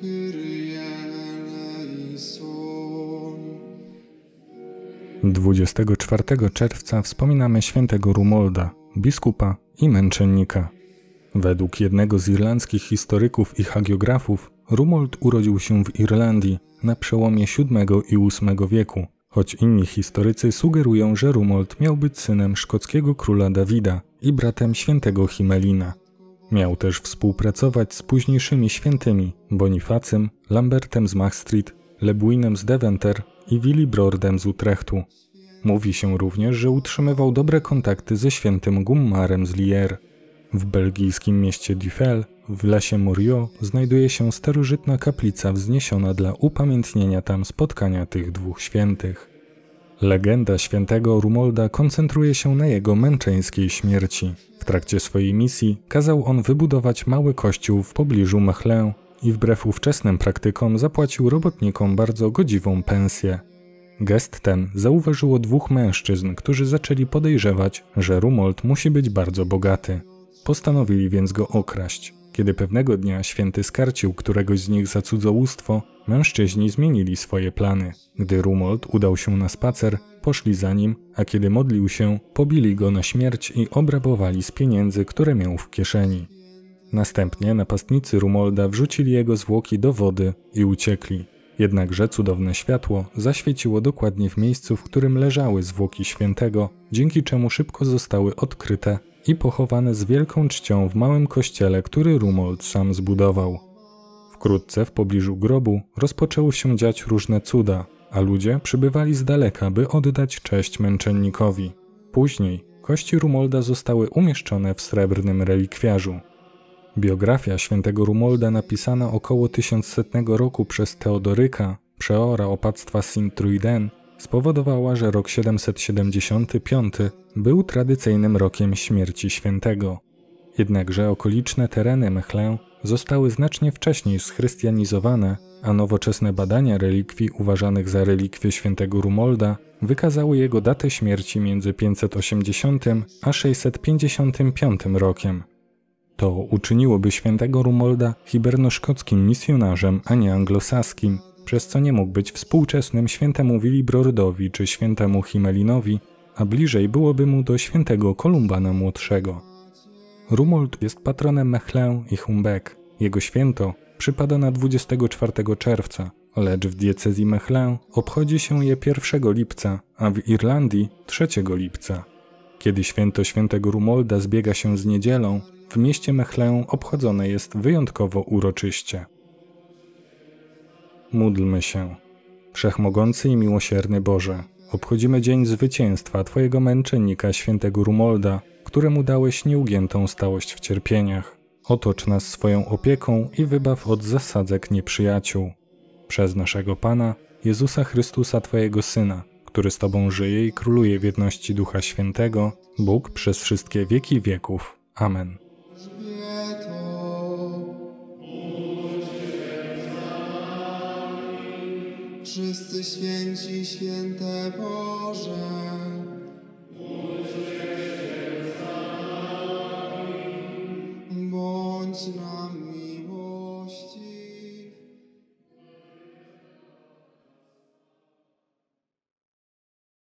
Kyrie eleison. 24 czerwca wspominamy świętego Rumolda, biskupa i męczennika. Według jednego z irlandzkich historyków i hagiografów Rumold urodził się w Irlandii na przełomie VII i VIII wieku, choć inni historycy sugerują, że Rumold miał być synem szkockiego króla Dawida i bratem świętego Himelina. Miał też współpracować z późniejszymi świętymi Bonifacym, Lambertem z Mach Street, Lebwinem z Deventer i Willibrordem z Utrechtu. Mówi się również, że utrzymywał dobre kontakty ze świętym Gummarem z Lier. W belgijskim mieście Duffel, w lesie Morio, znajduje się starożytna kaplica wzniesiona dla upamiętnienia tam spotkania tych dwóch świętych. Legenda świętego Rumolda koncentruje się na jego męczeńskiej śmierci. W trakcie swojej misji kazał on wybudować mały kościół w pobliżu Mechlin i wbrew ówczesnym praktykom zapłacił robotnikom bardzo godziwą pensję. Gest ten zauważyło dwóch mężczyzn, którzy zaczęli podejrzewać, że Rumold musi być bardzo bogaty. Postanowili więc go okraść. Kiedy pewnego dnia święty skarcił któregoś z nich za cudzołóstwo, mężczyźni zmienili swoje plany. Gdy Rumold udał się na spacer, poszli za nim, a kiedy modlił się, pobili go na śmierć i obrabowali z pieniędzy, które miał w kieszeni. Następnie napastnicy Rumolda wrzucili jego zwłoki do wody i uciekli. Jednakże cudowne światło zaświeciło dokładnie w miejscu, w którym leżały zwłoki świętego, dzięki czemu szybko zostały odkryte i pochowane z wielką czcią w małym kościele, który Rumold sam zbudował. Wkrótce w pobliżu grobu rozpoczęły się dziać różne cuda, a ludzie przybywali z daleka, by oddać cześć męczennikowi. Później kości Rumolda zostały umieszczone w srebrnym relikwiarzu. Biografia świętego Rumolda napisana około 1100 roku przez Teodoryka, przeora opactwa Sint-Truiden, spowodowała, że rok 775 był tradycyjnym rokiem śmierci świętego. Jednakże okoliczne tereny Mechlin zostały znacznie wcześniej schrystianizowane, a nowoczesne badania relikwii uważanych za relikwie świętego Rumolda wykazały jego datę śmierci między 580 a 655 rokiem. To uczyniłoby świętego Rumolda hiberno-szkockim misjonarzem, a nie anglosaskim, przez co nie mógł być współczesnym świętemu Willibrordowi czy świętemu Himelinowi, a bliżej byłoby mu do świętego Kolumbana Młodszego. Rumold jest patronem Mechlin i Humbec. Jego święto przypada na 24 czerwca, lecz w diecezji Mechlin obchodzi się je 1 lipca, a w Irlandii 3 lipca. Kiedy święto świętego Rumolda zbiega się z niedzielą, w mieście Mechlin obchodzone jest wyjątkowo uroczyście. Módlmy się. Wszechmogący i miłosierny Boże, obchodzimy dzień zwycięstwa Twojego męczennika świętego Rumolda, któremu dałeś nieugiętą stałość w cierpieniach. Otocz nas swoją opieką i wybaw od zasadzek nieprzyjaciół. Przez naszego Pana, Jezusa Chrystusa Twojego Syna, który z Tobą żyje i króluje w jedności Ducha Świętego, Bóg przez wszystkie wieki wieków. Amen. Wszyscy święci, święte Boże.